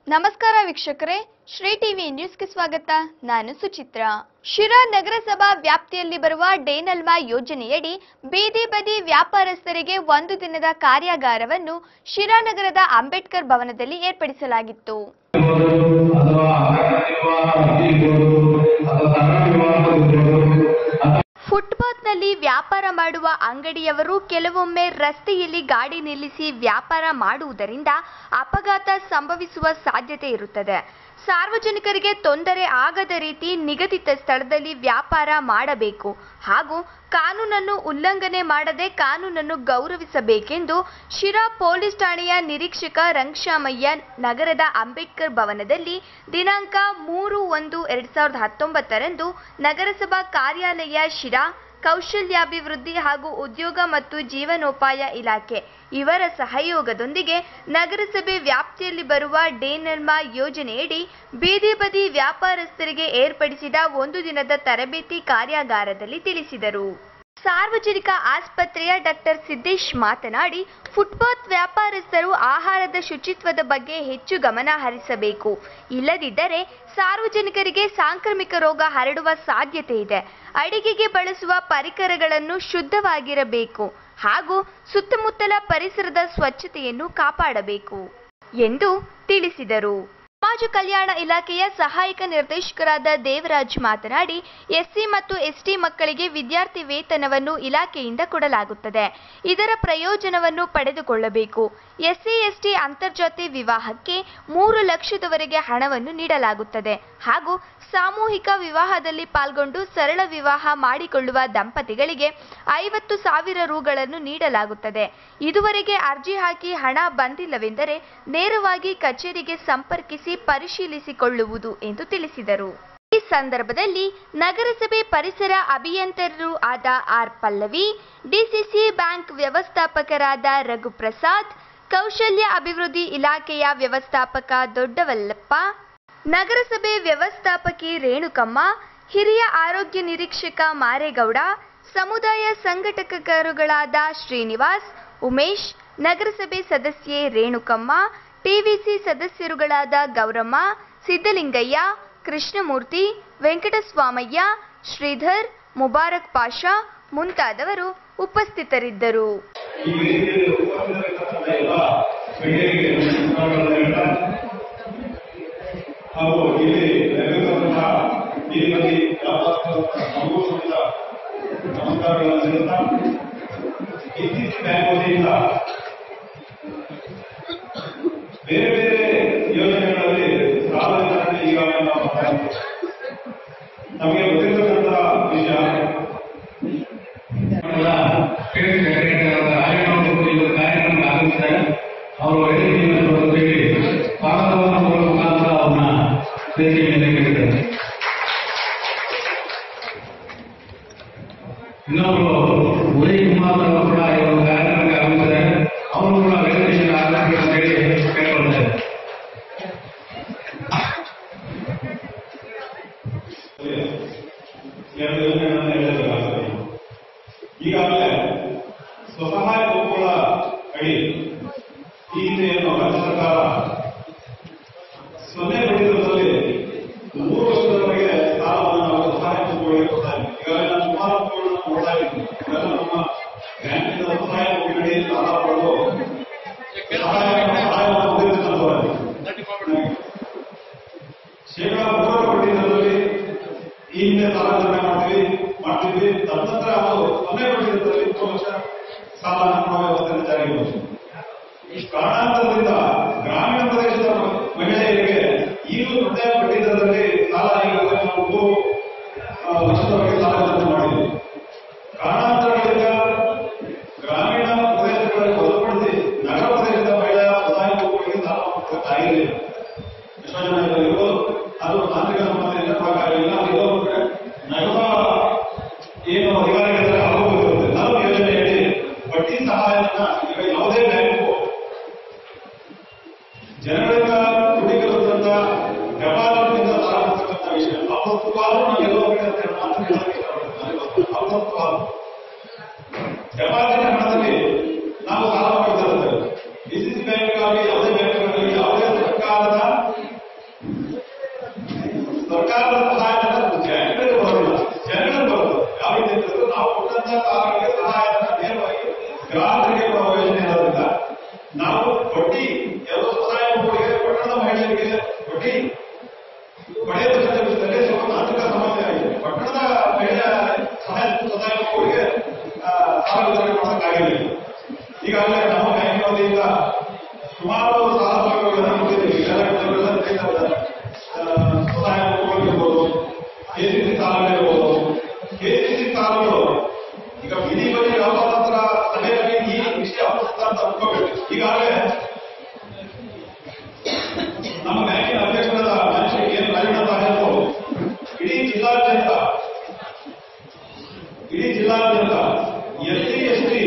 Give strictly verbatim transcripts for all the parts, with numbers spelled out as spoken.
ನಮಸ್ಕಾರ ವೀಕ್ಷಕರೇ, ಶ್ರೀ ಟಿವಿ ನ್ಯೂಸ್ಗೆ ಸ್ವಾಗತ. ನಾನು ಸುಚಿತ್ರಾ. ಶಿರಾ ನಗರಸಭಾ ವ್ಯಾಪ್ತಿಯಲ್ಲಿ ಬರುವ ಡೇನಲ್ಮಾ ಯೋಜನೆಯಡಿ ಬೀದಿ ಬದಿ ವ್ಯಾಪಾರಸ್ಥರಿಗೆ ಒಂದು ದಿನದ ಕಾರ್ಯಾಗಾರವನ್ನು ಶಿರಾ ನಗರದ ಅಂಬೇಡ್ಕರ್ ಭವನದಲ್ಲಿ ಏರ್ಪಡಿಸಲಾಗಿತ್ತು. ಫುಟ್ಪಾತ್ನಲ್ಲಿ ವ್ಯಾಪಾರ ಮಾಡುವ ಅಂಗಡಿಯವರು ಕೆಲವೊಮ್ಮೆ ರಸ್ತೆಯಲ್ಲಿ ಗಾಡಿ ನಿಲ್ಲಿಸಿ ವ್ಯಾಪಾರ ಮಾಡುವುದರಿಂದ ಅಪಘಾತ ಸಂಭವಿಸುವ ಸಾಧ್ಯತೆ ಇರುತ್ತದೆ. ಸಾರ್ವಜನಿಕರಿಗೆ ತೊಂದರೆ ಆಗದ ರೀತಿ ನಿಗದಿತ ಸ್ಥಳದಲ್ಲಿ ವ್ಯಾಪಾರ ಮಾಡಬೇಕು ಹಾಗೂ ಕಾನೂನನ್ನು ಉಲ್ಲಂಘನೆ ಮಾಡದೆ ಕಾನೂನನ್ನು ಗೌರವಿಸಬೇಕೆಂದು ಶಿರಾ ಪೊಲೀಸ್ ಠಾಣೆಯ ನಿರೀಕ್ಷಕ ರಂಗಶಾಮಯ್ಯ ನಗರದ ಅಂಬೇಡ್ಕರ್ ಭವನದಲ್ಲಿ ದಿನಾಂಕ ಮೂರು ಒಂದು ಎರಡ್ ಸಾವಿರದ ಹತ್ತೊಂಬತ್ತರಂದು ನಗರಸಭಾ ಕಾರ್ಯಾಲಯ ಶಿರಾ, ಕೌಶಲ್ಯಾಭಿವೃದ್ಧಿ ಹಾಗೂ ಉದ್ಯೋಗ ಮತ್ತು ಜೀವನೋಪಾಯ ಇಲಾಖೆ ಇವರ ಸಹಯೋಗದೊಂದಿಗೆ ನಗರಸಭೆ ವ್ಯಾಪ್ತಿಯಲ್ಲಿ ಬರುವ ಡೇನಲ್ಮಾ ಯೋಜನೆಯಡಿ ಬೀದಿ ಬದಿ ವ್ಯಾಪಾರಸ್ಥರಿಗೆ ಏರ್ಪಡಿಸಿದ ಒಂದು ದಿನದ ತರಬೇತಿ ಕಾರ್ಯಾಗಾರದಲ್ಲಿ ತಿಳಿಸಿದರು. ಸಾರ್ವಜನಿಕ ಆಸ್ಪತ್ರೆಯ ಡಾಕ್ಟರ್ ಸಿದ್ದೇಶ್ ಮಾತನಾಡಿ, ಫುಟ್ಪಾತ್ ವ್ಯಾಪಾರಸ್ಥರು ಆಹಾರದ ಶುಚಿತ್ವದ ಬಗ್ಗೆ ಹೆಚ್ಚು ಗಮನ ಹರಿಸಬೇಕು. ಇಲ್ಲದಿದ್ದರೆ ಸಾರ್ವಜನಿಕರಿಗೆ ಸಾಂಕ್ರಾಮಿಕ ರೋಗ ಹರಡುವ ಸಾಧ್ಯತೆ ಇದೆ. ಅಡಿಗೆಗೆ ಬಳಸುವ ಪರಿಕರಗಳನ್ನು ಶುದ್ಧವಾಗಿರಬೇಕು ಹಾಗೂ ಸುತ್ತಮುತ್ತಲ ಪರಿಸರದ ಸ್ವಚ್ಛತೆಯನ್ನು ಕಾಪಾಡಬೇಕು ಎಂದು ತಿಳಿಸಿದರು. ಸಮಾಜ ಕಲ್ಯಾಣ ಇಲಾಖೆಯ ಸಹಾಯಕ ನಿರ್ದೇಶಕರಾದ ದೇವರಾಜ್ ಮಾತನಾಡಿ, ಎಸ್ಸಿ ಮತ್ತು ಎಸ್ಟಿ ಮಕ್ಕಳಿಗೆ ವಿದ್ಯಾರ್ಥಿ ವೇತನವನ್ನು ಇಲಾಖೆಯಿಂದ ಕೊಡಲಾಗುತ್ತದೆ. ಇದರ ಪ್ರಯೋಜನವನ್ನು ಪಡೆದುಕೊಳ್ಳಬೇಕು. ಎಸ್ಸಿ ಎಸ್ಟಿ ಅಂತರ್ಜಾತಿ ವಿವಾಹಕ್ಕೆ ಮೂರು ಲಕ್ಷದವರೆಗೆ ಹಣವನ್ನು ನೀಡಲಾಗುತ್ತದೆ ಹಾಗೂ ಸಾಮೂಹಿಕ ವಿವಾಹದಲ್ಲಿ ಪಾಲ್ಗೊಂಡು ಸರಳ ವಿವಾಹ ಮಾಡಿಕೊಳ್ಳುವ ದಂಪತಿಗಳಿಗೆ ಐವತ್ತು ಸಾವಿರ ರುಗಳನ್ನು ನೀಡಲಾಗುತ್ತದೆ. ಇದುವರೆಗೆ ಅರ್ಜಿ ಹಾಕಿ ಹಣ ಬಂದಿಲ್ಲವೆಂದರೆ ನೇರವಾಗಿ ಕಚೇರಿಗೆ ಸಂಪರ್ಕಿಸಿ ಪರಿಶೀಲಿಸಿಕೊಳ್ಳುವುದು ಎಂದು ತಿಳಿಸಿದರು. ಈ ಸಂದರ್ಭದಲ್ಲಿ ನಗರಸಭೆ ಪರಿಸರ ಅಭಿಯಂತರರು ಆದ ಆರ್ ಪಲ್ಲವಿ, ಡಿಸಿಸಿ ಬ್ಯಾಂಕ್ ವ್ಯವಸ್ಥಾಪಕರಾದ ರಘುಪ್ರಸಾದ್, ಕೌಶಲ್ಯ ಅಭಿವೃದ್ಧಿ ಇಲಾಖೆಯ ವ್ಯವಸ್ಥಾಪಕ ದೊಡ್ಡವಲ್ಲಪ್ಪ, ನಗರಸಭೆ ವ್ಯವಸ್ಥಾಪಕಿ ರೇಣುಕಮ್ಮ, ಹಿರಿಯ ಆರೋಗ್ಯ ನಿರೀಕ್ಷಕ ಮಾರೇಗೌಡ, ಸಮುದಾಯ ಸಂಘಟಕರುಗಳಾದ ಶ್ರೀನಿವಾಸ್, ಉಮೇಶ್, ನಗರಸಭೆ ಸದಸ್ಯೆ ರೇಣುಕಮ್ಮ, ಟಿವಿಸಿ ಸದಸ್ಯರುಗಳಾದ ಗೌರಮ್ಮ, ಸಿದ್ದಲಿಂಗಯ್ಯ, ಕೃಷ್ಣಮೂರ್ತಿ, ವೆಂಕಟಸ್ವಾಮಯ್ಯ, ಶ್ರೀಧರ್, ಮುಬಾರಕ್ ಪಾಷಾ ಮುಂತಾದವರು ಉಪಸ್ಥಿತರಿದ್ದರು. ಬೇರೆ ಬೇರೆ ಯೋಜನೆಗಳಲ್ಲಿ ಸಾರ್ವಜನಿಕರಲ್ಲಿ ಈಗಾಗಲೇ ನಾವು ನಮಗೆ ಗೊತ್ತಿರತಕ್ಕಂಥ ವಿಷಯ ಕಾರ್ಯಕ್ರಮ ಆಗಮಿಸಿದಾಗ ಅವರು ಸ್ವಾಗತವನ್ನು ಕೊಡುವ ಮುಖಾಂತರ ಅವ್ರನ್ನ ವೇದಿಕೆ ಮೇಲೆ ಕೇಳಿದ್ದಾರೆ. ಇನ್ನೊಬ್ಬರು ಉದಯ್ ಕುಮಾರ್ ಅವರು ಕೂಡ ಈ ಒಂದು ಕಾರ್ಯಕ್ರಮಕ್ಕೆ ಆಗಮಿಸಿದ್ದಾರೆ. ಅವರು ಕೂಡ ವೇದಿಕೆಯಲ್ಲಿ ಆಗಬೇಕು ಅಂತ ಹೇಳಿ ಕೇಳ್ಕೊಳ್ತಾರೆ. ಎರಡು ಯೋಜನೆಗಳನ್ನು ಹೇಳಬೇಕಾಗುತ್ತದೆ. ಈಗಾಗಲೇ ಸ್ವಸಹಾಯ ಗುಂಪುಗಳ ಅಡಿ ಈ ಹಿಂದೆಯನ್ನು ರಾಜ್ಯ ಸರ್ಕಾರ ಸೊನ್ನೆ ಬಡ್ಡಿ ದರದಲ್ಲಿ ಮೂರು ವರ್ಷದವರೆಗೆ ಸಾಲವನ್ನು ನಾವು ಸಹಾಯ ಗುಂಪುಗಳಿಗೆ ಕೊಡ್ತಾ ಇದ್ದೀವಿ. ಈಗಾಗಲೇ ನಾವು ಸುಮಾರು ಗುಂಪುಗಳನ್ನು ಕೊಡ್ತಾ ಇದ್ದೀವಿ. ಈಗಾಗಲೇ ನಮ್ಮ ಬ್ಯಾಂಕಿನ ಸಹಾಯ ಗುಂಪುಗಳಿಗೆ ಸಾಲ ಪಡೆದು ಸಹಾಯವನ್ನು ಹೊಂದಿರತಕ್ಕಂಥವರಾಗಿ ಶೇಕಡಾ ಮೂರರ ಬಡ್ಡಿ ದರದಲ್ಲಿ ಈ ಹಿಂದೆ ಸಾಲ ನಿರ್ಣಯ ಮಾಡ್ತೀವಿ ಮಾಡ್ತಿದ್ವಿ. ತದನಂತರ ಅದು ಸೊನ್ನೆ ಬಡ್ಡಿ ದರದಲ್ಲಿ ಮೂರು ಲಕ್ಷ ಸಾಲ ನಮ್ಮ ವ್ಯವಸ್ಥೆಯನ್ನು ಜಾರಿಗೆ ಬಂದಿದೆ. ಈ ಕಾರಣಾಂತರದಿಂದ ಗ್ರಾಮೀಣ ಪ್ರದೇಶದ ಮಹಿಳೆಯರಿಗೆ ಈಗಲೂ ದೊಡ್ಡ ಬಡ್ಡಿ ದರದಲ್ಲಿ ಸಾಲ ಈಗಾಗಲೇ ನಾವು ಮೂರು ಲಕ್ಷದವರೆಗೆ ಸಾಲಗಳನ್ನು ಮಾಡಿದ್ವಿ. ಕಾರಣಾಂತರಗಳಿಂದ ಗ್ರಾಮೀಣ ಪ್ರದೇಶಗಳಲ್ಲಿ ಹೊರತುಪಡಿಸಿ ನಗರ ಪ್ರದೇಶದ ಮಹಿಳೆಯ ಸಹಾಯ ಗುಂಪುಗಳಿಗೆ ಸಾಲ ಆಗಿರಲಿಲ್ಲ. ಎಷ್ಟೋ ಜನ ಇರೋದು ಅದು ತಾಂತ್ರಿಕ ಸಮಸ್ಯೆಯಿಂದ ಆಗಲಿಲ್ಲ. ಇರೋದ್ರೆ ನಗರ ಏನು ಅಧಿಕಾರಿಗಳಿದ್ದಾರೆ ಅವರು ಇರುತ್ತೆ. ನಾವು ಯೋಜನೆಯಲ್ಲಿ ಬಡ್ಡಿ ಸಹಾಯನ ಈಗ ಯಾವುದೇ ಬ್ಯಾಂಕು ಜನಗಳಿಂದ ಕ್ರೋಢೀಕರಿಸಿದಂತ ವ್ಯಾಪಾರದಿಂದ ಸಾಲ ಕೊಡ್ತಕ್ಕಂಥ ವಿಷಯ ಅಪತ್ತು ಪಾಲು ನಾವು ಎಲ್ಲೋ ಅಂತ ಮಾತು ಹೇಳೋಕೆ ಇಷ್ಟಪಡ್ತೇನೆ. ಅಪತ್ತು ಪಾಲು ವ್ಯಾಪಾರದ ಹಣದಲ್ಲಿ ನಾವು ಸಾಲ ಪಡೆದಿರುತ್ತೇವೆ. ಡಿಸಿಸಿ ಬ್ಯಾಂಕ್ ಆಗಲಿ ಯಾವುದೇ ಬ್ಯಾಂಕ್ಗಳಲ್ಲಿ ಯಾವುದೇ ಸರ್ಕಾರದ ಗ್ರಾಹಕರಿಗೆ ಕೊಡುವ ಯೋಜನೆ ಇರೋದ್ರಿಂದ ನಾವು ಬಡ್ಡಿ ಎರಡು ಸ್ವಸಹಾಯ ಗುಂಪುಗಳಿಗೆ ಪಟ್ಟಣದ ಮಹಿಳೆಯರಿಗೆ ಬಡ್ಡಿ ಪಡೆಯತಕ್ಕಂಥ ವಿಷಯದಲ್ಲಿ ಸ್ವಲ್ಪ ತಾಂತ್ರಿಕ ಸಮಸ್ಯೆ ಆಗಿದೆ. ಪಟ್ಟಣದ ಮಹಿಳಾ ಸಹಾಯ ಸ್ವಸಹಾಯ ಗುಂಪುಗಳಿಗೆ ಸಾಲ ವಿತರಣೆ ಮಾಡೋಕ್ಕಾಗಿರಲಿಲ್ಲ. ಈಗಾಗಲೇ ನಮ್ಮ ಬ್ಯಾಂಕ್ ವತಿಯಿಂದ ಸುಮಾರು ಸಾಲ ಸೌಲಭ್ಯಗಳನ್ನು ಕೊಟ್ಟಿದ್ದೀವಿ. ಸ್ವಸಹಾಯ ಗುಂಪುಗಳಿರ್ಬೋದು, ಕೆಸಿಸಿ ಸಾಲಗಳಿರ್ಬೋದು. ಕೆಸಿಸಿ ಸಾಲಗಳು ಈಗ ಬೀದಿ ಬದಿ ವ್ಯಾಪಾರ ಸಭೆಯಲ್ಲಿ ಈ ವಿಷಯ ಅವಶ್ಯಕ ಅಂತ ಅನ್ಕೋಬೇಕು. ಈಗಾಗಲೇ ನಮ್ಮ ಬ್ಯಾಂಕಿನ ಅಧ್ಯಕ್ಷರಾದ ಮನುಷ್ಯ ಏನು ರಾಜಣ್ಣ ಸಾಹೇಬರು ಇಡೀ ಜಿಲ್ಲಾದ್ಯಂತ ಇಡೀ ಜಿಲ್ಲಾದ್ಯಂತ ಎಸ್ ಸಿ ಎಸ್ ಟಿ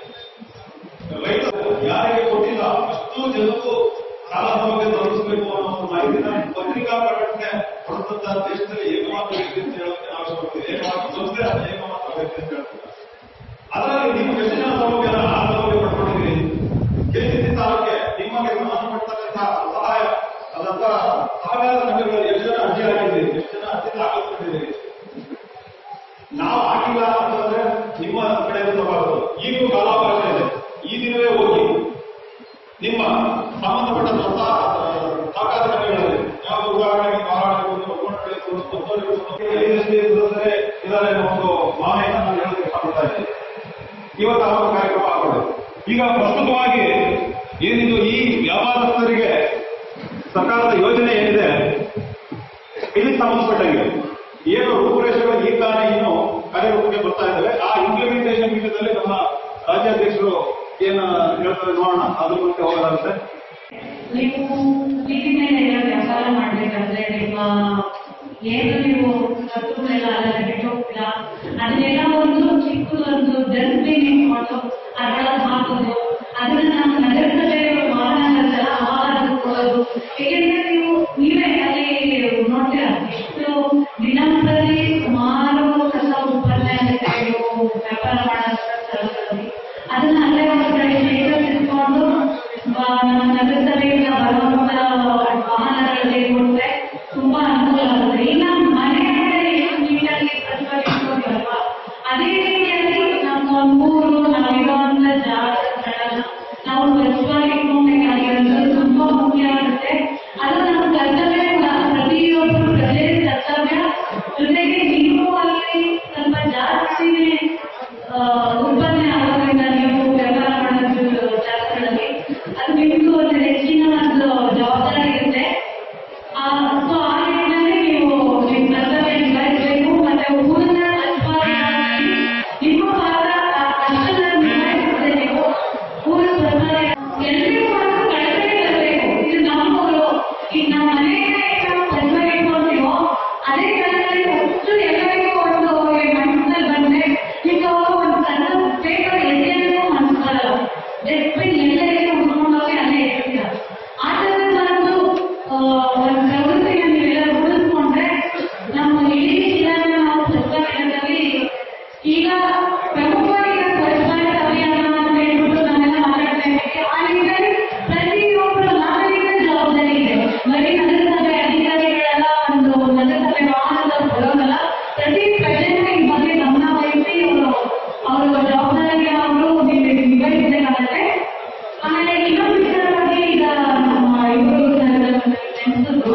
ರೈತರು ಯಾರಿಗೆ ಕೊಟ್ಟಿಲ್ಲ ಅಷ್ಟು ಜನಕ್ಕೂ ಸಾಲ ಸೌಲಭ್ಯ ತಲುಪಿಸಬೇಕು ಅನ್ನೋ ಒಂದು ಮಾಹಿತಿನ ಪತ್ರಿಕಾ ಪ್ರಕಟಣೆ ಹೊರತಂತ ದೇಶದಲ್ಲಿ ಏಕಮಾತ್ರ ವ್ಯಕ್ತಿ ಅಂತ ಹೇಳೋಕೆ ನಾವು ಇಷ್ಟಪಡ್ತೀವಿ. ಏಕಮಾತ್ರ ಸಂಸ್ಥೆ ಏಕಮಾತ್ರ ವ್ಯಕ್ತಿ ಅಂತ ಹೇಳ್ತೀವಿ. ಅದರಲ್ಲಿ ನೀವು ಎಷ್ಟು ಜನ ಸೌಲಭ್ಯನ ಆ ಸೌಲಭ್ಯ ಪಡ್ಕೊಂಡಿದ್ದೀರಿ? ಕೆಸಿಸಿ ಸಾಲಕ್ಕೆ ನಿಮಗೆ ಸಂಬಂಧಪಟ್ಟಂತಹ ಸಹಾಯ ಅದಂತ ಸಹಕಾರ ಸಂಘಗಳು ಎಷ್ಟು ಜನ ಅರ್ಜಿ ಹಾಕಿದ್ದೀರಿ? ಎಷ್ಟು ಜನ ಅರ್ಜಿ ಹಾಕಿಕೊಂಡಿದ್ದೀರಿ? ನಾವು ಹಾಕಿಲ್ಲ ಅಂತಂದ್ರೆ ನಿಮ್ಮ ಕಡೆಯಿಂದ ತಗೋದು. ಈಗಲೂ ಕಾಲಾವಕಾಶ ಇದೆ. ಈ ದಿನವೇ ಹೋಗಿ ನಿಮ್ಮ ಸಂಬಂಧಪಟ್ಟ ಸಹಕಾರ ಸಂಘಗಳಲ್ಲಿ ಯಾವ ಉದಾಹರಣೆಗೆ ಇದಾರೆ ಒಂದು ಮಾಹಿತಿ ನಾನು ಹೇಳೋದಕ್ಕೆ ಇಷ್ಟಪಡ್ತಾ ಇದ್ದೀನಿ. ಇವತ್ತು ಅವರ ಕಾರ್ಯಕ್ರಮ ಹಾಕೊಳ್ಳೋದು. ಈಗ ಪ್ರಸ್ತುತವಾಗಿ ಏನಿದು ಈ ವ್ಯಾಪಾರಸ್ಥರಿಗೆ ಸರ್ಕಾರದ ಯೋಜನೆ ಏನಿದೆ ಇದಕ್ಕೆ ಸಂಬಂಧಪಟ್ಟಂಗೆ ಏನು ರೂಪುರೇಷೆಗಳು ಈ ತಾನೇ ಇನ್ನು ಕಾರ್ಯರೂಪಕ್ಕೆ ಬರ್ತಾ ಇದ್ದಾವೆ. ಆ ಇಂಪ್ಲಿಮೆಂಟೇಷನ್ ವಿಷಯದಲ್ಲಿ ನಮ್ಮ ರಾಜ್ಯಾಧ್ಯಕ್ಷರು ಏನು ಹೇಳ್ತಾರೆ ನೋಡೋಣ. ಅದ್ರ ಬಗ್ಗೆ ಹೋಗೋದಾಗುತ್ತೆ. ನೀವು ಬೀದಿ ಮೇಲೆ ವ್ಯಾಪಾರ ಮಾಡ್ಬೇಕಂದ್ರೆ ನಿಮ್ಮ ಏನು ನೀವು ವಸ್ತುಗಳೆಲ್ಲ ಅಲ್ಲದೆ ಬಿಟ್ಟೋಗ್ತೀರಾ, ಅದನ್ನೆಲ್ಲ ಒಂದು ಚಿಕ್ಕದೊಂದು ಡಸ್ಟ್ಬಿನ್ ಇಟ್ಕೊಂಡು ಅದರೊಳಗೆ ಹಾಕೋದು, ಅದನ್ನ ನಮ್ಮ ನಗರಸಭೆ ಮಹಾನಗರ ಅವಾಗ ಕೊಡೋದು. ಏಕೆಂದ್ರೆ ನೀವು ನೀವೇ ಅಲ್ಲಿ ನೋಡ್ತೀರಾ ಎಷ್ಟು ದಿನಂಪ್ರತಿ ಸುಮಾರು ಕಸ ಉತ್ಪನ್ನ ಆಗುತ್ತೆ ನೀವು ವ್ಯಾಪಾರ ಮಾಡೋಂಥ ಸ್ಥಳಗಳಲ್ಲಿ. ಅದನ್ನ ಅಲ್ಲೇ ಒಂದು ಕಡೆ ಶೇಖರಿಸಿಕೊಂಡು ನಮ್ಮ ನಗರಸಭೆಯಿಂದ ಬರುವಂತ ವಾಹನಗಳಲ್ಲಿ ಕೊಟ್ಟರೆ ತುಂಬಾ ಅನುಕೂಲ ಆಗುತ್ತೆ. ಇನ್ನ ಮನೆ ಎಷ್ಟು ನೀಟಾಗಿ ಪ್ರತಿಭಟಿಸ್ಕೊಳ್ತೀವಲ್ವಾ, ಅದೇ ರೀತಿಯಾಗಿ ನಮ್ಮ ಊರು ನಾವಿರುವಂತ ಜಾಗ ಸ್ಥಳನ ನಾವು ಸ್ವಚ್ಛವಾಗಿ ಇಟ್ಕೊಬೇಕಾಗಿರೋದು ತುಂಬಾ ಮುಖ್ಯ ಆಗುತ್ತೆ. ಅದು ನಮ್ಮ ಕರ್ತವ್ಯ ಕೂಡ. ಪ್ರತಿಯೊಬ್ಬರು ಪ್ರಜೆ ಕರ್ತವ್ಯ. ಜೊತೆಗೆ ನೀವು ಅಲ್ಲಿ ಸ್ವಲ್ಪ ಜಾಸ್ತಿನೇ ಉತ್ಪನ್ನ ಆಗೋದ್ರಿಂದ ನೀವು ವ್ಯಾಪಾರ ಮಾಡೋದು ಜಾಗಗಳಲ್ಲಿ ಅದು ನಿಮ್ದು ಒಂದು ಹೆಚ್ಚಿನ ಒಂದು ಜವಾಬ್ದಾರಿ ಇರುತ್ತೆ. ಸೊ ಆ ನಿಟ್ಟಿನಲ್ಲಿ ನೀವು ನಿಮ್ಮ ಕರ್ತವ್ಯ ನಿಭಾಯಿಸಬೇಕು. ಮತ್ತೆ ಊರನ್ನ ಸ್ವಚ್ಛವಾಗಿ ನಿಮ್ಮ ಪಾತ್ರ ಅಷ್ಟನ್ನ ನಿಭಾಯಿಸಿದ್ರೆ ನೀವು ಊರ ಸ್ವಚ್ಛತೆ ಎಲ್ಲರಿಗೂ ಒಂದು ಕಳಕಳಿ ಬರಬೇಕು. ಇದು ನಮ್ಮ ಊರು. ಈಗ ನಮ್ಮ ಮನೆಗೆ ನಾವು ಸ್ವಚ್ಛವಾಗಿ ಇಟ್ಕೊಳ್ತೀವೋ ಅದೇ ಕಾಲದಲ್ಲಿ ಒಟ್ಟು ಎಲ್ಲರಿಗೂ ಒಂದು ಮನಸ್ಸಲ್ಲಿ ಬಂದ್ರೆ ಈಗ ಒಂದು ಸಣ್ಣ ಪೇಪರ್ ಎಲ್ಲರಿಗೂ ಮನಸ್ಸು ಬರಲ್ಲ. ಡಸ್ಟ್ಬಿನ್ ಎಲ್ಲರಿಗೂ ಹುಡ್ಕೊಂಡೋಗಿ ಅಲ್ಲೇ ಇಟ್ಟಿರ್ತಾರೆ. ಆ ಥರದ ಒಂದು ಒಂದು ಪ್ರವೃತ್ತಿನ ನೀವೆಲ್ಲ ರೂಢಿಸ್ಕೊಂಡ್ರೆ ನಮ್ಮ ಇಡೀ ಜಿಲ್ಲೆನ ನಾವು ಸ್ವಚ್ಛವಾಗಿ ಈಗ ಪ್ರಮುಖವಾಗಿ ಸ್ವಚ್ಛ ಭಾರತ್ ಅಭಿಯಾನ ಅಂತ ಹೇಳ್ಬಿಟ್ಟು ನಾವೆಲ್ಲ ಮಾತಾಡ್ತಾ ಇದ್ದೀವಿ. ಆ ನಿಟ್ಟಿನಲ್ಲಿ ಪ್ರತಿಯೊಬ್ಬರು ನಾಗರಿಕರ ಜವಾಬ್ದಾರಿ ಇದೆ. ಬರೀ ನಗರಸಭೆ ಅಧಿಕಾರಿಗಳೆಲ್ಲ ಒಂದು ನಗರಸಭೆ ವಾಹನದ ಬರೋದಲ್ಲ, ಪ್ರತಿ ಪ್ರಜೆನೂ ಈ ಬಗ್ಗೆ ಗಮನ ವಹಿಸಿ ಅವರು ಅವರ ಜವಾಬ್ದಾರಿಗೆ ಅವರು ನಿಭಾಯಿಸಬೇಕಾಗುತ್ತೆ. ಆಮೇಲೆ ಇನ್ನೊಂದು ವಿಚಾರವಾಗಿ ಈಗ ನಮ್ಮ ಇವರು ನೆನೆಸಿದ್ರು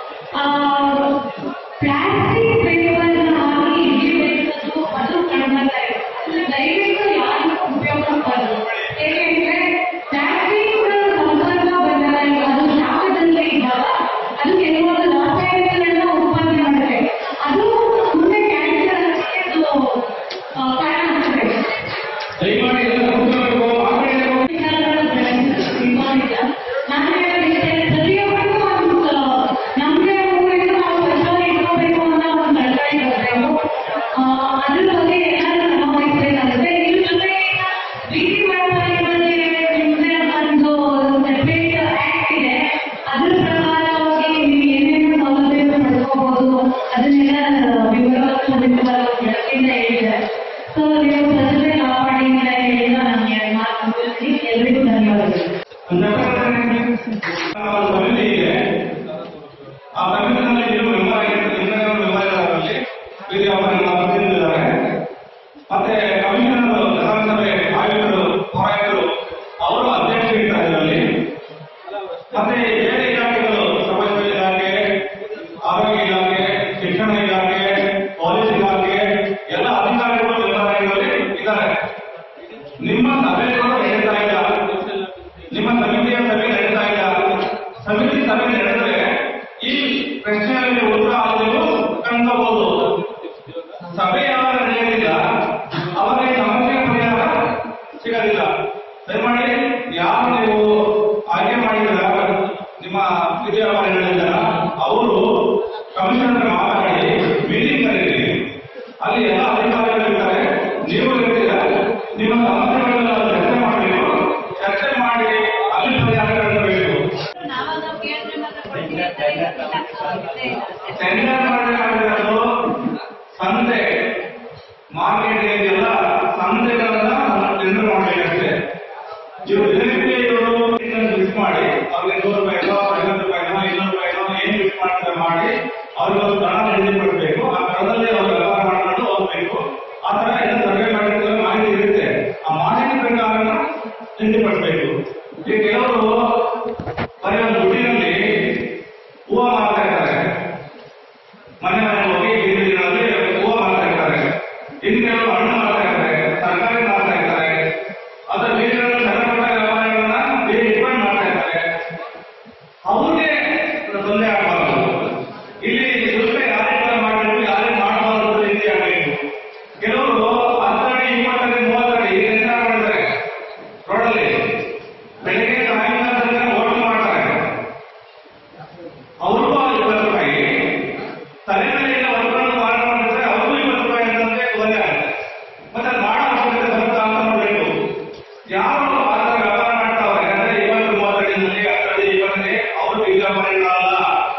ಪ್ಲಾಸ್ಟಿಕ್ ಪೇಪರ್ನ ಹಾಕಿ ಇಳಿಸೋದು ಅದು ಕಡಿಮೆ ಇದೆ. ದಯವಿಟ್ಟು ಯಾರಿಗೂ ಉಪಯೋಗ ಮಾಡಬಾರದು. ಏಕೆಂದ್ರೆ ಪ್ಲಾಸ್ಟಿಕ್ ಸಂಪರ್ಕ ಬಂದಾಗ ಅದು ಶಾಖದಲ್ಲಿ ಇದ್ದಾಗ ಅದು ಕೆಲವೊಂದು ರಾಸಾಯನಿಕಗಳನ್ನ ಉತ್ಪಾದನೆ ಮಾಡುತ್ತೆ. ಅದು ಮುಂದೆ ಕ್ಯಾನ್ಸರ್ ಅದು ಕಾರಣ ಆಗ್ತದೆ. ನಾನು ಪ್ರತಿಯೊಬ್ಬರಿಗೂ ಒಂದು ನಮಗೆ ಊರಿಂದ ನಾವು ಸ್ವಚ್ಛವಾಗಿ ಇಟ್ಕೋಬೇಕು ಅನ್ನೋ ಒಂದು ನಡವಳಿಕೆ ಬರಬೇಕು. ಅದ್ರ ಬಗ್ಗೆ ಎಲ್ಲರೂ ಕ್ರಮ ವಹಿಸಬೇಕಾಗುತ್ತೆ. ಇದ್ರ ಜೊತೆಗೆ ಬೀದಿ ವ್ಯಾಪಾರಿಗಳಿಗೆ ನಿಮ್ಮದೇ ಒಂದು ಸೆಪರೇಟ್ ಆಕ್ಟ್ ಇದೆ. ಅದ್ರ ಪ್ರಕಾರವಾಗಿ ನೀವು ಏನೇನು ಸೌಲಭ್ಯಗಳು ಪಡ್ಕೋಬಹುದು ಅದನ್ನೆಲ್ಲ ವಿವರವಾಗಿ ಬೆಳಕಿಂದ ಹೇಳಿದ್ದಾರೆ. ಸೊ ನೀವು ಸ್ವಚ್ಛತೆ ಕಾಪಾಡಿ ಅಂತ ಹೇಳಿದ ನನಗೆ ಮಾತು ಮುಗಿಸಿ ಎಲ್ಲರಿಗೂ ಧನ್ಯವಾದಗಳು. ಆ ಸಂಘಟನೆಯಲ್ಲಿ ಏನು ಮೆಂಬರ್ ಆಗಿರ್ತಾರೆ ಮೆಂಬರ್ಗಳಲ್ಲಿ ಬೀದಿ ವ್ಯಾಪಾರಿಗಳ ಪ್ರತಿನಿಧಿದ್ದಾರೆ. ಮತ್ತೆ ಕಮಿಷನರ್ ವಿಧಾನಸಭೆ ಆಯುಕ್ತರು ದಯಮಾಡಿ ಯಾರು ನೀವು ಆಯ್ಕೆ ಮಾಡಿದ್ರ ನಿಮ್ಮ ವಿದ್ಯಾರ್ಥಿಗಳಿಂದ ಅವರು ಕಮಿಷನರ್ ಮಾತಾಡಿ ಮೀಟಿಂಗ್ ಕರೀರಿ. ಅಲ್ಲಿ ಎಲ್ಲ ಅಧಿಕಾರಿಗಳಿರ್ತಾರೆ, ನೀವು ಇರ್ತೀರ, ನಿಮ್ಮ ಸಮಸ್ಯೆಗಳನ್ನ ಚರ್ಚೆ ಮಾಡಬೇಕು. ಚರ್ಚೆ ಮಾಡಿ ಅಲ್ಲಿ ಪರಿಹಾರಗಳನ್ನು ಬೇಕು. ಟೆಂಡರ್ ಮಾಡಬೇಕಾಗಿರೋದು ಸಂತೆ ಮಾರ್ಕೆಟ್ ಏನಿಲ್ಲ, ಸಂತೆಗಳನ್ನ ಟೆಂಡರ್ ಮಾಡಬೇಕಂತೆ. ಇವರು ಮಿಸ್ ಮಾಡಿ ಅವ್ರಿಗೆ ನೂರು ರೂಪಾಯಿನೋ ಐವತ್ತು ರೂಪಾಯಿನೋ ಇನ್ನೂರು ರೂಪಾಯಿನೋ ಏನ್ ಮಿಸ್ ಮಾಡ್ತಾರೆ ಮಾಡಿ ಅವ್ರಿಗೆ ಒಂದು ಹಣ ನಿಗದಿಪಡಿಸಬೇಕು. ಆ ಹಣದಲ್ಲಿ ಅವ್ರು ವ್ಯವಹಾರ ಮಾಡಿಕೊಂಡು ಹೋಗ್ಬೇಕು. ಆ ತರ ಎಲ್ಲ ಸರ್ವೆ ಮಾಡಿದ್ರೆ ಮಾಹಿತಿ ಇರುತ್ತೆ. ಆ ಮಾಹಿತಿ ಪ್ರಕಾರ ನಿಗದಿಪಡಿಸಬೇಕು. ಈಗ ಕೆಲವರು ಬರೀ ಒಂದು ದುಡ್ಡಿನಲ್ಲಿ ಹೂವು ಮಾರ್ತಾ ಇರ್ತಾರೆ, ಮನೆ ಮನೆ ಹೋಗಿ ಬೀದಿಗಳಲ್ಲಿ ಹೂವು ಮಾರ್ತಾ ಇರ್ತಾರೆ. ಇನ್ನು ಕೆಲವರು ಹಣ್ಣು ಮಾರ್ತಾ ಇರ್ತಾರೆ, ತರಕಾರಿ ಮಾರ್ತಾ ಇರ್ತಾರೆ. ಅದರ ಬೀದಿಗಳಲ್ಲಿ ಸಣ್ಣ ಪುಟ್ಟ ವ್ಯವಹಾರಗಳನ್ನ ಬೇರೆ ಡಿಪೆಂಡ್ ಮಾಡ್ತಾ ಇರ್ತಾರೆ. ಅವ್ರಿಗೆ ತೊಂದರೆ ಆಗಬಾರದು. ಇಲ್ಲಿ ದುಡ್ಡು ಯಾರೇ ಮಾಡಬೇಕು, ಯಾರೇ ಮಾಡಬಾರದು ರೀತಿ ಆಗಬೇಕು. ಕೆಲವರು ಹತ್ತಡಿ ಇಪ್ಪತ್ತಡಿ ಮೂವತ್ತಡಿ ನಿರ್ಧಾರ ಮಾಡಿದ್ದಾರೆ ರೋಡಲ್ಲಿ. ಬೆಳಿಗ್ಗೆ ಸಾಯಂಕಾಲ ತನಕ ಹೋಟೆಲ್ ಮಾಡ್ತಾರೆ. ಅವ್ರಿಗೂ ಇಪ್ಪತ್ತು ರೂಪಾಯಿ ತಲೆಮೇಲೆ ಹೊರಕೊಂಡು ಮಾರಾಟ ಮಾಡಿದ್ರೆ ಅವ್ರಿಗೂ ಇಪ್ಪತ್ತು ರೂಪಾಯಿ ಅಂತಂದ್ರೆ ತೊಂದರೆ ಆಗುತ್ತೆ. ಮತ್ತೆ ಅದು ಮಾಡೋ ಅವಶ್ಯಕತೆ ಬರುತ್ತಾ ಅಂತ ನೋಡ್ಬೇಕು. ಯಾರು ಆ ಥರ ವ್ಯವಹಾರ ಮಾಡ್ತಾವ್ರೆ ಅಂದ್ರೆ ಇಪ್ಪತ್ತು ಮೂವತ್ತಡಿನಲ್ಲಿ ಹತ್ತಡಿ ಇಪ್ಪತ್ತಡಿ ಅವರು ಬೀದಿ ವ್ಯಾಪಾರಿಗಳಲ್ಲ,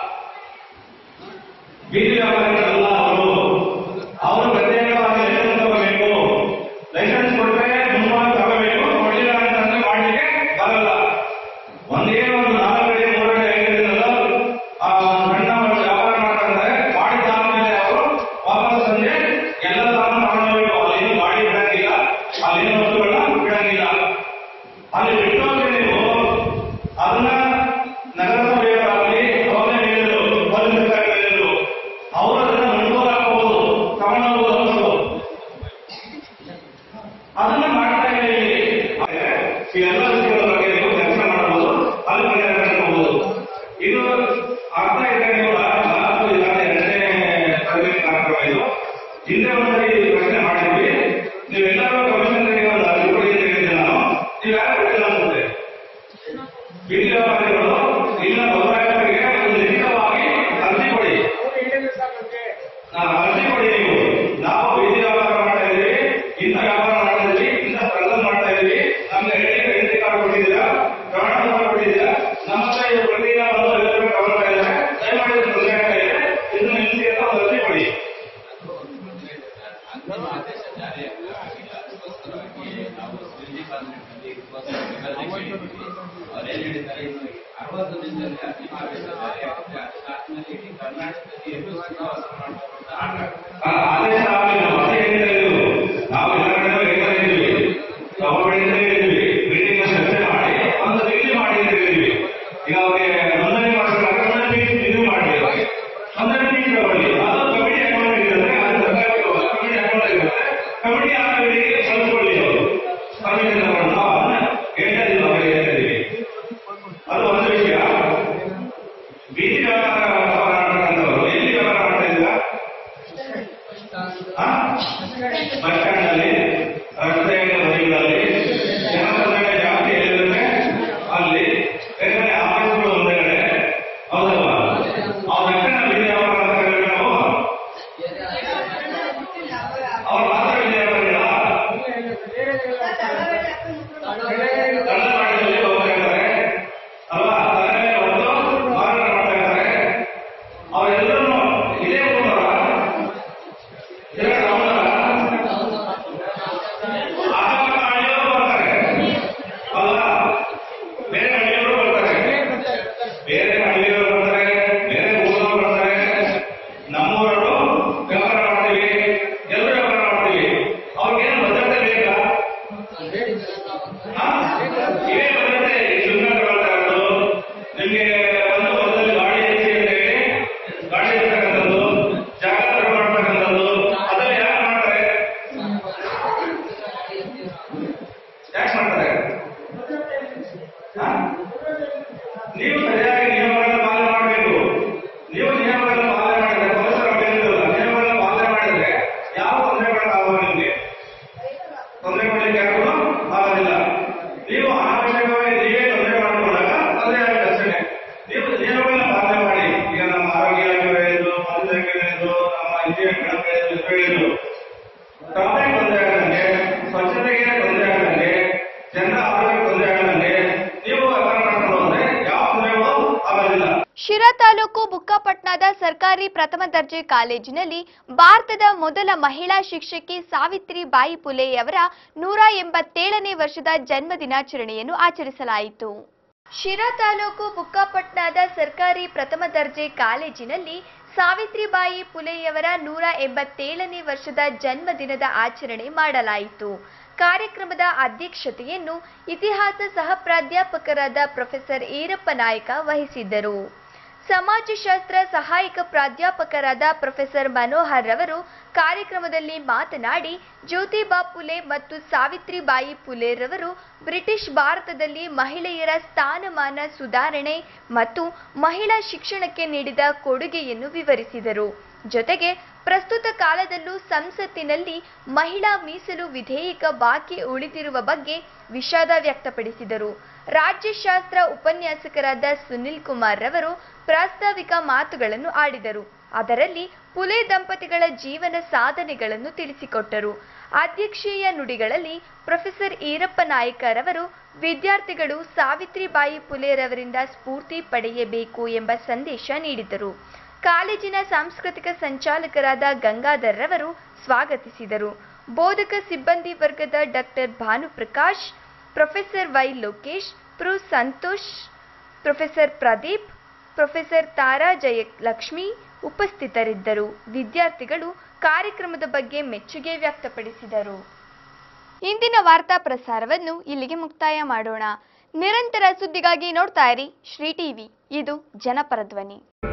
ಬೀದಿ ವ್ಯಾಪಾರಿಗಳಲ್ಲ. ಅವರು ಅವರು ಪ್ರತ್ಯೇಕವಾಗಿ ಲೈಸೆನ್ಸ್ ತಗೋಬೇಕು. ಲೈಸೆನ್ಸ್ ಕೊಟ್ಟರೆ ಮುಂಭಾಗ ತಗೋಬೇಕು. ಕೊಡಲಿಲ್ಲ ಅಂತಂದ್ರೆ ಮಾಡ್ಲಿಕ್ಕೆ ಬರಲ್ಲ. ಒಂದೇ ಒಂದು ನಾಲ್ಕಡಿ ಮೂರಡಿ ಐದರಿಂದ ಆ ಸಣ್ಣ ವ್ಯವಹಾರ ಮಾಡ್ತಾರೆ. ಮಾಡಿದಾದ್ಮೇಲೆ ಅವರು ವಾಪಸ್ ಸಂಜೆ ಎಲ್ಲ ಸಾಮಾನು ಮಾಡಬೇಕು. ಅಲ್ಲೇನು ಗಾಡಿ ಬಿಡಂಗಿಲ್ಲ, ಅಲ್ಲೇನು ವಸ್ತುಗಳನ್ನ ಬಿಡಂಗಿಲ್ಲ. ಅಲ್ಲಿ ಬಿಟ್ಟೋದ್ರೆ ನೀವು ಅದನ್ನ ನಗರಸಭೆಯವರಾಗಲಿ ಅವರೇ ಹೇಳಿದ್ರು, ಪೊಲೀಸ್ ಹೇಳಿದ್ರು, ಅವರು ಅದನ್ನ ಮುಂದೂರು ಹಾಕಬಹುದು, ತಗೊಂಡೋಗ್ಬೋದು. ಅದನ್ನ ಮಾಡ್ತಾ ಇದ್ದೀವಿ. ಈ ಎಲ್ಲ ವಿಷಯಗಳ ಬಗ್ಗೆ ನೀವು ಚರ್ಚೆ ಮಾಡಬಹುದು, ಅಲ್ಲಿ ಪರಿಹಾರ ಕಂಡುಕೋಬಹುದು. ಇದು ಅರ್ಥ ಇದೆ. ನೀವು ನಾಲ್ಕು ಇಲಾಖೆ ಎರಡನೇ ತರಬೇತಿ ಕಾರ್ಯಕ್ರಮ ಇದು. ಹಿಂದೆ ಒಂದ್ಸರಿ ಪ್ರಶ್ನೆ ಮಾಡಿದ್ವಿ. ನೀವೆಲ್ಲರೂ ಕಮಿಷನರಿಗೆ ಒಂದು ಅರ್ಜಿ ಕೊಡಿ ಅಂತ ಹೇಳಿದ್ದೆ ನಾನು. ನೀವು ಯಾರು ಕೊಟ್ಟಿಲ್ಲ ಅನ್ಸುತ್ತೆ. ಬೀದಿ ವ್ಯಾಪಾರಿಗಳು ಇಲ್ಲ ಗೌರವರಿಗೆ ಒಂದು ಲಿಖಿತವಾಗಿ ಅರ್ಜಿ ಕೊಡಿ. ನಾನು ಅರ್ಜಿ ಕೊಡಿ. ನೀವು ನಾವು ಬೀದಿ ವ್ಯಾಪಾರ ಮಾಡ್ತಾ ಇದ್ದೀವಿ, ಇಂಥ ವ್ಯಾಪಾರ ಮಾಡ್ತಾ ಇದ್ದೀವಿ, ಇಂಥ ಸ್ಪರ್ಧೆ ಮಾಡ್ತಾ ಇದ್ದೀವಿ, ನಮ್ಗೆ ಐಡೆಂಟಿ ಕಾರ್ಡ್ ಕೊಟ್ಟಿದ್ದೀರಾ, ಪ್ರಮಾಣ ಪತ್ರ ಕೊಟ್ಟಿದ್ದೀರಾ, ನಮ್ಮ ಹತ್ರ ಇದು ಪ್ರತಿದಿನ ಬಂದು ಎಲ್ಲರೂ ತಗೊಳ್ತಾ ಇದ್ದಾರೆ, ದಯಮಾಡಿ ತೊಂದರೆ ಆಗ್ತಾ ಇದೆ, ಇದನ್ನ ನಿಲ್ಲಿಸಿ ಅಂತ ಒಂದು ಅರ್ಜಿ ಕೊಡಿ. ಅವರೇನ್ ಹೇಳಿದ್ದಾರೆ, ಅರವತ್ತು ದಿನದಲ್ಲಿ ಅರ್ಜಿ ಮಾಡಬೇಕಾದ್ರೆ ಕರ್ನಾಟಕದಲ್ಲಿ ಎಷ್ಟು ಆದೇಶ ಆಗಲಿಲ್ಲ. ಮತ್ತೆ ಹೇಳಿದ್ರು ನಾವು ಎಲ್ಲ ಕಡೆ ಹೇಳ್ತಾ ಇದ್ದೀವಿ, ಗೌರ್ಮೆಂಟ್ ಹೇಳಿದ್ವಿ, ಮೀಟಿಂಗ್ ಚರ್ಚೆ ಮಾಡಿ ಒಂದು ರೀತಿ ಮಾಡಿ ಅಂತ ಹೇಳಿದ್ವಿ. ಈಗ ಅವ್ರಿಗೆ ನೋಂದಣಿ ಮಾಡಬೇಕಾದ್ರೆ ನೋಂದಣಿ ಇದು ಮಾಡಿ, ನೋಂದಣಿ ಫೀಸ್ ತಗೊಳ್ಳಿ. ಅದು ಕಮಿಟಿ ಅಕೌಂಟ್ ಇರುತ್ತೆ, ಅದು ಸರ್ಕಾರಕ್ಕೆ ಕಮಿಟಿ ಅಕೌಂಟ್ ಇರುತ್ತೆ. ಕಮಿಟಿ ಆಗಿ ಕಳ್ಕೊಳ್ಳಿ. ಅವರು ಪರ್ಮಿಷನ್ ತಗೊಂಡು ನಾವು ಅದನ್ನ ಹೇಳ್ತಾ ಇದ್ದೀವಿ, ಅವ್ರಿಗೆ ಹೇಳ್ತಾ ಇದ್ದೀವಿ. ಅದು ಒಂದು ವಿಷಯ. ಬೀದಿ ವ್ಯಾಪಾರ ಮಾಡ್ತಕ್ಕಂಥವ್ರು ಎಲ್ಲಿ ವ್ಯಾಪಾರ ಮಾಡ್ತಾ ಇದ್ದೀರಾ? ಬಸ್ ಸ್ಟ್ಯಾಂಡ್ ಅಲ್ಲಿ, ರಸ್ತೆ ಬದಿಗಳಲ್ಲಿ ಬುಕ್ಕಾಪಟ್ನಾದ ಸರ್ಕಾರಿ ಪ್ರಥಮ ದರ್ಜೆ ಕಾಲೇಜಿನಲ್ಲಿ ಭಾರತದ ಮೊದಲ ಮಹಿಳಾ ಶಿಕ್ಷಕಿ ಸಾವಿತ್ರಿಬಾಯಿ ಫುಲೆಯವರ ನೂರ ಎಂಬತ್ತೇಳನೇ ವರ್ಷದ ಜನ್ಮ ದಿನಾಚರಣೆಯನ್ನು ಆಚರಿಸಲಾಯಿತು. ಶಿರಾ ತಾಲೂಕು ಬುಕ್ಕಾಪಟ್ನಾದ ಸರ್ಕಾರಿ ಪ್ರಥಮ ದರ್ಜೆ ಕಾಲೇಜಿನಲ್ಲಿ ಸಾವಿತ್ರಿಬಾಯಿ ಫುಲೆಯವರ ನೂರ ಎಂಬತ್ತೇಳನೇ ವರ್ಷದ ಜನ್ಮ ದಿನದ ಆಚರಣೆ ಮಾಡಲಾಯಿತು. ಕಾರ್ಯಕ್ರಮದ ಅಧ್ಯಕ್ಷತೆಯನ್ನು ಇತಿಹಾಸ ಸಹ ಪ್ರಾಧ್ಯಾಪಕರಾದ ಪ್ರೊಫೆಸರ್ ಈರಪ್ಪ ನಾಯ್ಕ ವಹಿಸಿದ್ದರು. ಸಮಾಜಶಾಸ್ತ್ರ ಸಹಾಯಕ ಪ್ರಾಧ್ಯಾಪಕರಾದ ಪ್ರೊಫೆಸರ್ ಮನೋಹರ್ ರವರು ಕಾರ್ಯಕ್ರಮದಲ್ಲಿ ಮಾತನಾಡಿ, ಜ್ಯೋತಿಬಾ ಫುಲೆ ಮತ್ತು ಸಾವಿತ್ರಿಬಾಯಿ ಫುಲೆ ರವರು ಬ್ರಿಟಿಷ್ ಭಾರತದಲ್ಲಿ ಮಹಿಳೆಯರ ಸ್ಥಾನಮಾನ ಸುಧಾರಣೆ ಮತ್ತು ಮಹಿಳಾ ಶಿಕ್ಷಣಕ್ಕೆ ನೀಡಿದ ಕೊಡುಗೆಯನ್ನು ವಿವರಿಸಿದರು. ಜೊತೆಗೆ ಪ್ರಸ್ತುತ ಕಾಲದಲ್ಲೂ ಸಂಸತ್ತಿನಲ್ಲಿ ಮಹಿಳಾ ಮೀಸಲು ವಿಧೇಯಕ ಬಾಕಿ ಉಳಿದಿರುವ ಬಗ್ಗೆ ವಿಷಾದ ವ್ಯಕ್ತಪಡಿಸಿದರು. ರಾಜ್ಯಶಾಸ್ತ್ರ ಉಪನ್ಯಾಸಕರಾದ ಸುನಿಲ್ ಕುಮಾರ್ ರವರು ಪ್ರಾಸ್ತಾವಿಕ ಮಾತುಗಳನ್ನು ಆಡಿದರು. ಅದರಲ್ಲಿ ಫುಲೆ ದಂಪತಿಗಳ ಜೀವನ ಸಾಧನೆಗಳನ್ನು ತಿಳಿಸಿಕೊಟ್ಟರು. ಅಧ್ಯಕ್ಷೀಯ ನುಡಿಗಳಲ್ಲಿ ಪ್ರೊಫೆಸರ್ ಈರಪ್ಪ ನಾಯ್ಕ ರವರು ವಿದ್ಯಾರ್ಥಿಗಳು ಸಾವಿತ್ರಿಬಾಯಿ ಫುಲೆ ರವರಿಂದ ಸ್ಫೂರ್ತಿ ಪಡೆಯಬೇಕು ಎಂಬ ಸಂದೇಶ ನೀಡಿದರು. ಕಾಲೇಜಿನ ಸಾಂಸ್ಕೃತಿಕ ಸಂಚಾಲಕರಾದ ಗಂಗಾಧರ್ ರವರು ಸ್ವಾಗತಿಸಿದರು. ಬೋಧಕ ಸಿಬ್ಬಂದಿ ವರ್ಗದ doctor Bhanuprakash, professor Y Lokesh, prof Santosh, professor Pradeep, professor Tara Jayalakshmi ಉಪಸ್ಥಿತರಿದ್ದರು. ವಿದ್ಯಾರ್ಥಿಗಳು ಕಾರ್ಯಕ್ರಮದ ಬಗ್ಗೆ ಮೆಚ್ಚುಗೆ ವ್ಯಕ್ತಪಡಿಸಿದರು. ಇಂದಿನ ವಾರ್ತಾ ಪ್ರಸಾರವನ್ನು ಇಲ್ಲಿಗೆ ಮುಕ್ತಾಯ ಮಾಡೋಣ. ನಿರಂತರ ಸುದ್ದಿಗಾಗಿ ನೋಡ್ತಾ ಇರಿ ಶ್ರೀ ಟಿವಿ, ಇದು ಜನಪರ ಧ್ವನಿ.